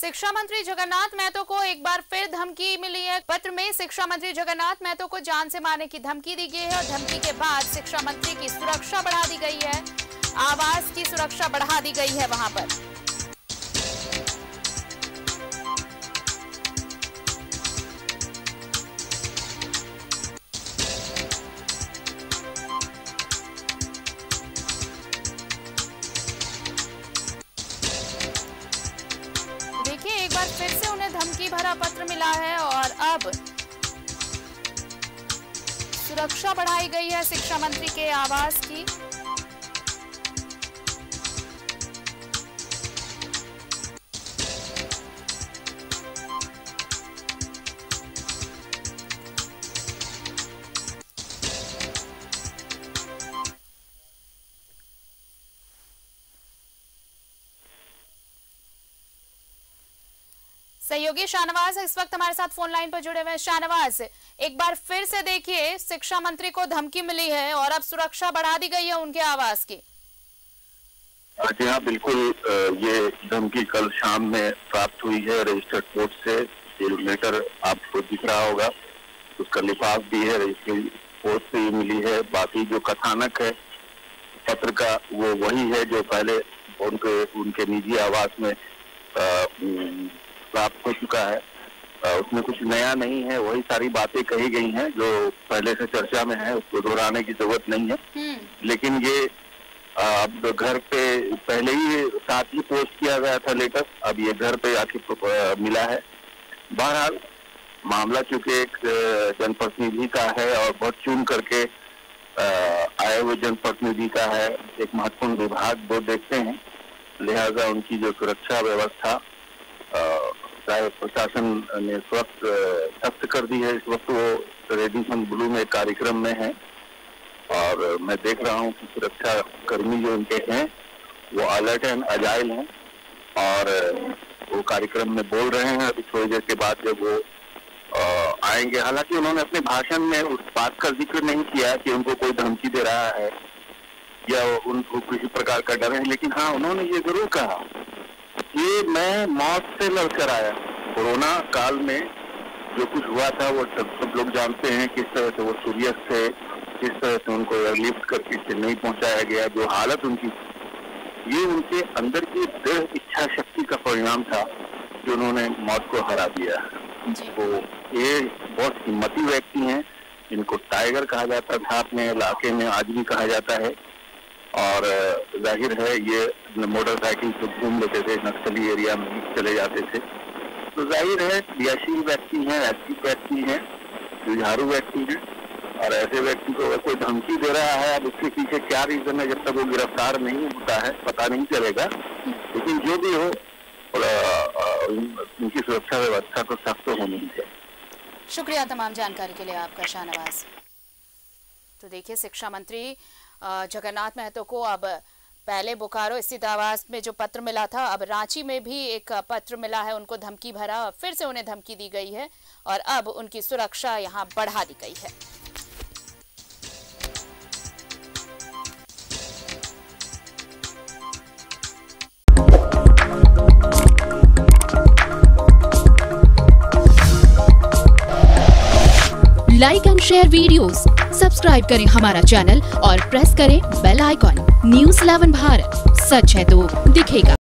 शिक्षा मंत्री जगन्नाथ महतो को एक बार फिर धमकी मिली है। पत्र में शिक्षा मंत्री जगन्नाथ महतो को जान से मारने की धमकी दी गई है और धमकी के बाद शिक्षा मंत्री की सुरक्षा बढ़ा दी गई है। आवास की सुरक्षा बढ़ा दी गई है वहां पर। एक बार फिर से उन्हें धमकी भरा पत्र मिला है और अब सुरक्षा बढ़ाई गई है शिक्षा मंत्री के आवास की। सहयोगी शाहनवाज इस वक्त हमारे साथ फोन लाइन पर जुड़े हुए हैं। शाहनवाज, एक बार फिर से देखिए शिक्षा मंत्री को धमकी मिली है और अब सुरक्षा बढ़ा दी गई है उनके आवास की। जी हाँ, बिल्कुल। ये धमकी कल शाम में प्राप्त हुई है रजिस्टर्ड कोर्ट से। ये लेटर आपको दिख रहा होगा, उसका लिफाफ भी है, रजिस्टर्ड कोर्ट से ही मिली है। बाकी जो कथानक है पत्र का वो वही है जो पहले उनके निजी आवास में प्राप्त हो चुका है। उसमें कुछ नया नहीं है, वही सारी बातें कही गई हैं जो पहले से चर्चा में है, उसको दोहराने की जरूरत नहीं है। लेकिन ये अब घर पे पहले ही साथ ही पोस्ट किया गया था लेटर, अब ये घर पे आके मिला है। बहरहाल मामला चूंकि एक जनप्रतिनिधि का है और बहुत चुन करके आए हुए जनप्रतिनिधि का है, एक महत्वपूर्ण विभाग वो देखते हैं, लिहाजा उनकी जो सुरक्षा व्यवस्था चाहे प्रशासन ने इस वक्त सख्त कर दी है। इस वक्त वो रेडिसन ब्लू में कार्यक्रम में है और मैं देख रहा हूँ कि सुरक्षा कर्मी जो उनके हैं वो अलर्ट एंड अजाइल हैं और वो कार्यक्रम में बोल रहे हैं। अभी थोड़ी देर के बाद जब वो आएंगे, हालांकि उन्होंने अपने भाषण में उस बात का जिक्र नहीं किया कि उनको कोई धमकी दे रहा है या उनको किसी प्रकार का डर है, लेकिन हाँ उन्होंने ये जरूर कहा ये मैं मौत से लड़कर आया। कोरोना काल में जो कुछ हुआ था वो सब लोग जानते हैं, किस तरह से वो सीरियस थे, किस तरह से उनको एयरलिफ्ट करके चेन्नई पहुंचाया गया, जो हालत उनकी, ये उनके अंदर की दृढ़ इच्छा शक्ति का परिणाम था जो उन्होंने मौत को हरा दिया। तो ये बहुत हिम्मती व्यक्ति हैं, इनको टाइगर कहा जाता था अपने इलाके में, आज भी कहा जाता है। और जाहिर है ये मोटरसाइकिल से घूम लेते थे, नक्सली एरिया में चले जाते थे, तो जाहिर है क्रियाशील व्यक्ति हैं, एक्टिव व्यक्ति हैं, जुझारू व्यक्ति हैं। और ऐसे व्यक्ति को अगर कोई धमकी दे रहा है, अब उसके पीछे क्या रीजन है, जब तक वो गिरफ्तार नहीं होता है पता नहीं चलेगा। लेकिन जो भी हो उनकी सुरक्षा व्यवस्था तो सख्त होनी चाहिए। शुक्रिया तमाम जानकारी के लिए आपका शाहनवाज। तो देखिए शिक्षा मंत्री जगन्नाथ महतो को अब पहले बोकारो स्थित आवास में जो पत्र मिला था, अब रांची में भी एक पत्र मिला है उनको धमकी भरा, फिर से उन्हें धमकी दी गई है और अब उनकी सुरक्षा यहां बढ़ा दी गई है। Like and share videos, subscribe करें हमारा चैनल और प्रेस करें बेल आइकॉन। न्यूज़ 11 भारत, सच है तो दिखेगा।